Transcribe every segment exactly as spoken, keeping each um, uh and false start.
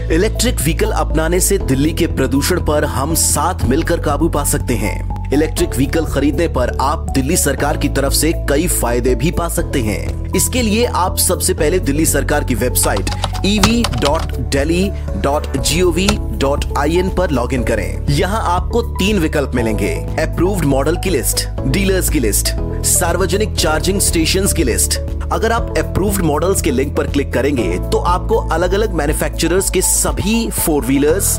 Electric vehicle अपनाने से दिल्ली के प्रदूषण पर हम साथ मिलकर काबू पा सकते हैं। इलेक्ट्रिक व्हीकल खरीदने पर आप दिल्ली सरकार की तरफ से कई फायदे भी पा सकते हैं। इसके लिए आप सबसे पहले दिल्ली सरकार की website E V dot Delhi dot G O V dot I N पर लॉगिन करें। यहाँ आपको तीन विकल्प मिलेंगे: अप्रूव्ड मॉडल की लिस्ट, डीलर्स की लिस्ट, सार्वजनिक चार्जिंग स्टेशंस की लिस्ट। अगर आप अप्रूव्ड मॉडल्स के लिंक पर क्लिक करेंगे तो आपको अलग अलग मैन्युफैक्चरर्स के सभी फोर व्हीलर्स,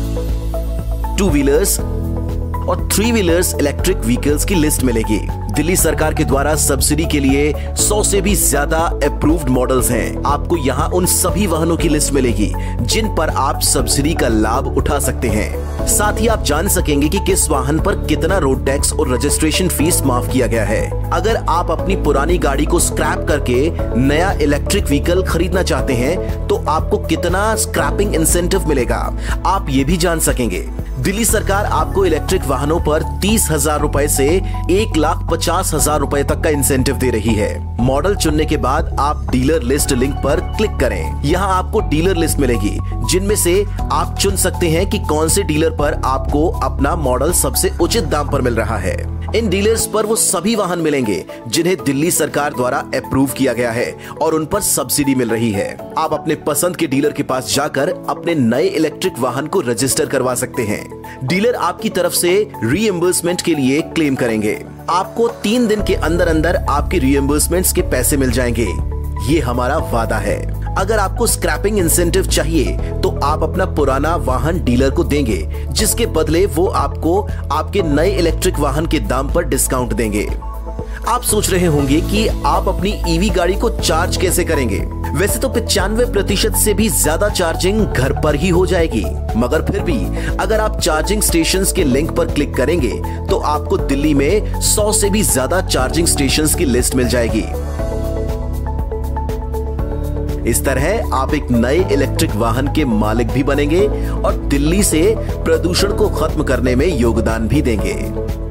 टू व्हीलर्स और थ्री व्हीलर्स इलेक्ट्रिक व्हीकल्स की लिस्ट मिलेगी। दिल्ली सरकार के द्वारा सब्सिडी के लिए सौ से भी ज्यादा अप्रूव्ड मॉडल्स हैं। आपको यहाँ उन सभी वाहनों की लिस्ट मिलेगी जिन पर आप सब्सिडी का लाभ उठा सकते हैं। साथ ही आप जान सकेंगे कि किस वाहन पर कितना रोड टैक्स और रजिस्ट्रेशन फीस माफ किया गया है। अगर आप अपनी पुरानी गाड़ी को स्क्रैप करके नया इलेक्ट्रिक व्हीकल खरीदना चाहते हैं तो आपको कितना स्क्रैपिंग इंसेंटिव मिलेगा, आप ये भी जान सकेंगे। दिल्ली सरकार आपको इलेक्ट्रिक वाहनों पर तीस हजार रुपए से एक लाख पचास हजार रुपए तक का इंसेंटिव दे रही है। मॉडल चुनने के बाद आप डीलर लिस्ट लिंक पर क्लिक करें। यहाँ आपको डीलर लिस्ट मिलेगी जिनमें से आप चुन सकते हैं कि कौन से डीलर पर आपको अपना मॉडल सबसे उचित दाम पर मिल रहा है। इन डीलर्स पर वो सभी वाहन मिलेंगे जिन्हें दिल्ली सरकार द्वारा अप्रूव किया गया है और उन पर सब्सिडी मिल रही है। आप अपने पसंद के डीलर के पास जाकर अपने नए इलेक्ट्रिक वाहन को रजिस्टर करवा सकते हैं। डीलर आपकी तरफ से रीएम्बर्समेंट के लिए क्लेम करेंगे। आपको तीन दिन के अंदर अंदर आपके रीएम्बर्समेंट्स के पैसे मिल जाएंगे। ये हमारा वादा है। अगर आपको स्क्रैपिंग इंसेंटिव चाहिए तो आप अपना पुराना वाहन डीलर को देंगे, जिसके बदले वो आपको आपके नए इलेक्ट्रिक वाहन के दाम पर डिस्काउंट देंगे। आप सोच रहे होंगे कि आप अपनी ईवी गाड़ी को चार्ज कैसे करेंगे। वैसे तो पचानवे प्रतिशत से भी ज्यादा चार्जिंग घर पर ही हो जाएगी, मगर फिर भी अगर आप चार्जिंग स्टेशंस के लिंक पर क्लिक करेंगे तो आपको दिल्ली में सौ से भी ज्यादा चार्जिंग स्टेशंस की लिस्ट मिल जाएगी। इस तरह आप एक नए इलेक्ट्रिक वाहन के मालिक भी बनेंगे और दिल्ली से प्रदूषण को खत्म करने में योगदान भी देंगे।